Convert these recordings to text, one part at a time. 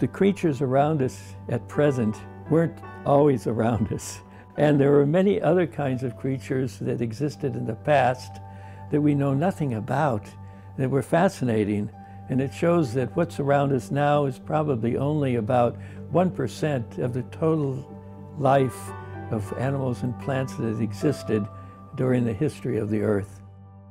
The creatures around us at present weren't always around us. And there were many other kinds of creatures that existed in the past that we know nothing about, that were fascinating. And it shows that what's around us now is probably only about 1% of the total life of animals and plants that existed during the history of the Earth.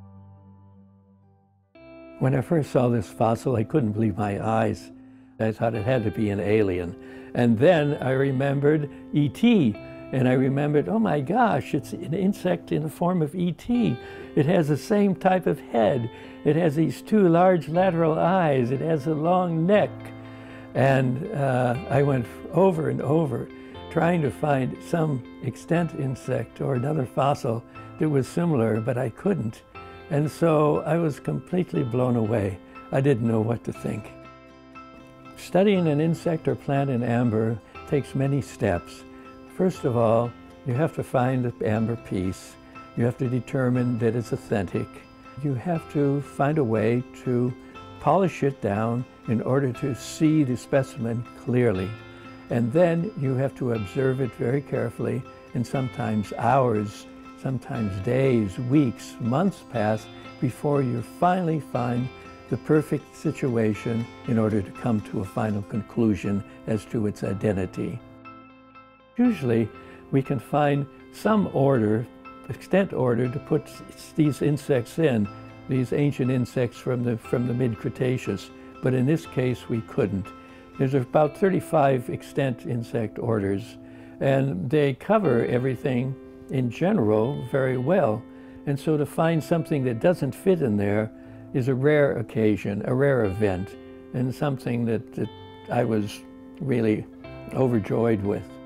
When I first saw this fossil, I couldn't believe my eyes. I thought it had to be an alien. And then I remembered E.T., and I remembered, oh my gosh, it's an insect in the form of E.T. It has the same type of head. It has these two large lateral eyes. It has a long neck. And I went over and over trying to find some extant insect or another fossil that was similar, but I couldn't. And so I was completely blown away. I didn't know what to think. Studying an insect or plant in amber takes many steps. First of all, you have to find the amber piece. You have to determine that it's authentic. You have to find a way to polish it down in order to see the specimen clearly. And then you have to observe it very carefully, and sometimes hours, sometimes days, weeks, months pass before you finally find the perfect situation in order to come to a final conclusion as to its identity. Usually, we can find some order, extant order, to put these insects in, these ancient insects from the mid-Cretaceous, but in this case, we couldn't. There's about 35 extant insect orders, and they cover everything in general very well. And so to find something that doesn't fit in there is a rare occasion, a rare event, and something that I was really overjoyed with.